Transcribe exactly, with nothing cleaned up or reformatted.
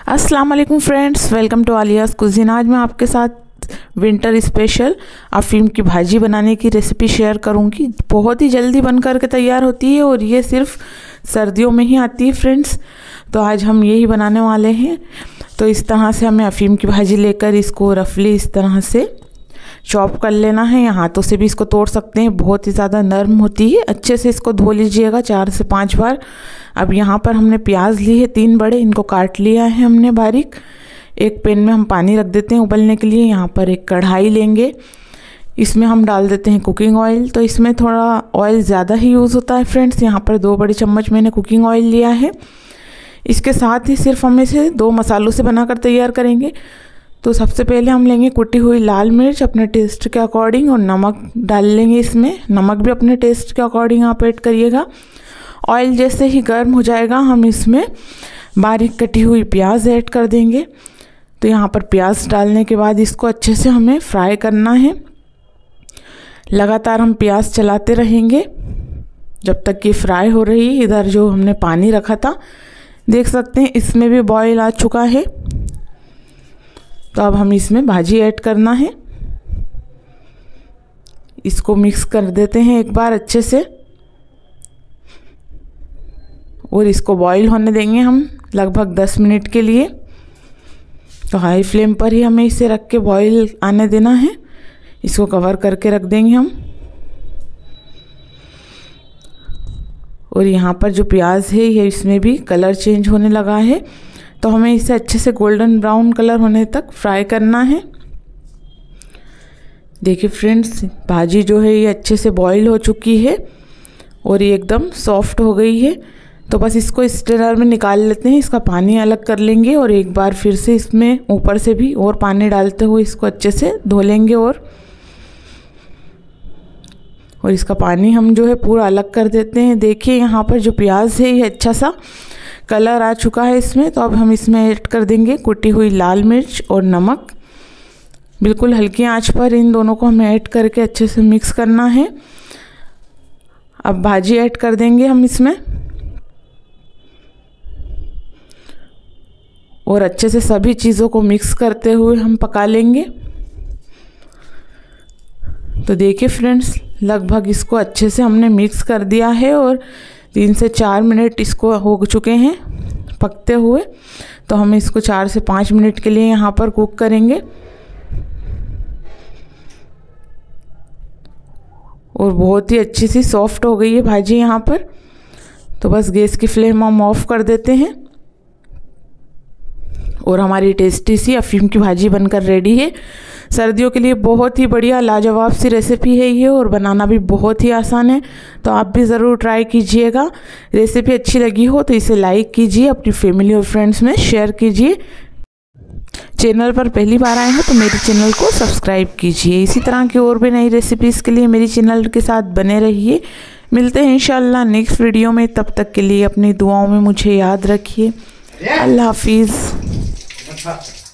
अस्सलाम वालेकुम friends, welcome to Aliya's cuisine. आज मैं आपके साथ विंटर स्पेशल अफीम की भाजी बनाने की रेसिपी शेयर करूंगी। बहुत ही जल्दी बन कर के तैयार होती है और ये सिर्फ सर्दियों में ही आती है फ्रेंड्स। तो आज हम यही बनाने वाले हैं। तो इस तरह से हमें अफीम की भाजी लेकर इसको रफली इस तरह से चॉप कर लेना है। या हाथों से भी इसको तोड़ सकते हैं, बहुत ही ज़्यादा नरम होती है। अच्छे से इसको धो लीजिएगा चार से पाँच बार। अब यहाँ पर हमने प्याज ली है तीन बड़े, इनको काट लिया है हमने बारीक। एक पैन में हम पानी रख देते हैं उबलने के लिए। यहाँ पर एक कढ़ाई लेंगे, इसमें हम डाल देते हैं कुकिंग ऑयल। तो इसमें थोड़ा ऑयल ज़्यादा ही यूज़ होता है फ्रेंड्स। यहाँ पर दो बड़े चम्मच मैंने कुकिंग ऑयल लिया है। इसके साथ ही सिर्फ हम इसे दो मसालों से बनाकर तैयार करेंगे। तो सबसे पहले हम लेंगे कुटी हुई लाल मिर्च अपने टेस्ट के अकॉर्डिंग, और नमक डाल लेंगे इसमें। नमक भी अपने टेस्ट के अकॉर्डिंग आप ऐड करिएगा। ऑयल जैसे ही गर्म हो जाएगा हम इसमें बारीक कटी हुई प्याज ऐड कर देंगे। तो यहाँ पर प्याज डालने के बाद इसको अच्छे से हमें फ्राई करना है। लगातार हम प्याज चलाते रहेंगे जब तक कि फ्राई हो रही है। इधर जो हमने पानी रखा था देख सकते हैं इसमें भी बॉयल आ चुका है। तो अब हम इसमें भाजी ऐड करना है। इसको मिक्स कर देते हैं एक बार अच्छे से, और इसको बॉईल होने देंगे हम लगभग दस मिनट के लिए। तो हाई फ्लेम पर ही हमें इसे रख के बॉईल आने देना है। इसको कवर करके रख देंगे हम। और यहाँ पर जो प्याज है ये इसमें भी कलर चेंज होने लगा है। तो हमें इसे अच्छे से गोल्डन ब्राउन कलर होने तक फ्राई करना है। देखिए फ्रेंड्स, भाजी जो है ये अच्छे से बॉईल हो चुकी है और ये एकदम सॉफ्ट हो गई है। तो बस इसको स्ट्रेनर में निकाल लेते हैं, इसका पानी अलग कर लेंगे और एक बार फिर से इसमें ऊपर से भी और पानी डालते हुए इसको अच्छे से धो लेंगे। और और इसका पानी हम जो है पूरा अलग कर देते हैं। देखिए यहाँ पर जो प्याज है ये अच्छा सा कलर आ चुका है इसमें। तो अब हम इसमें ऐड कर देंगे कुटी हुई लाल मिर्च और नमक। बिल्कुल हल्की आंच पर इन दोनों को हमें ऐड करके अच्छे से मिक्स करना है। अब भाजी ऐड कर देंगे हम इसमें और अच्छे से सभी चीज़ों को मिक्स करते हुए हम पका लेंगे। तो देखिए फ्रेंड्स, लगभग इसको अच्छे से हमने मिक्स कर दिया है और तीन से चार मिनट इसको हो चुके हैं पकते हुए। तो हम इसको चार से पाँच मिनट के लिए यहाँ पर कुक करेंगे। और बहुत ही अच्छी सी सॉफ्ट हो गई है भाजी यहाँ पर। तो बस गैस की फ्लेम हम ऑफ कर देते हैं और हमारी टेस्टी सी अफीम की भाजी बनकर रेडी है। सर्दियों के लिए बहुत ही बढ़िया लाजवाब सी रेसिपी है ये, और बनाना भी बहुत ही आसान है। तो आप भी ज़रूर ट्राई कीजिएगा। रेसिपी अच्छी लगी हो तो इसे लाइक कीजिए, अपनी फैमिली और फ्रेंड्स में शेयर कीजिए। चैनल पर पहली बार आए हैं तो मेरे चैनल को सब्सक्राइब कीजिए। इसी तरह की और भी नई रेसिपीज़ के लिए मेरी चैनल के साथ बने रहिए। मिलते हैं इंशाल्लाह नेक्स्ट वीडियो में। तब तक के लिए अपनी दुआओं में मुझे याद रखिए। अल्लाह हाफिज़।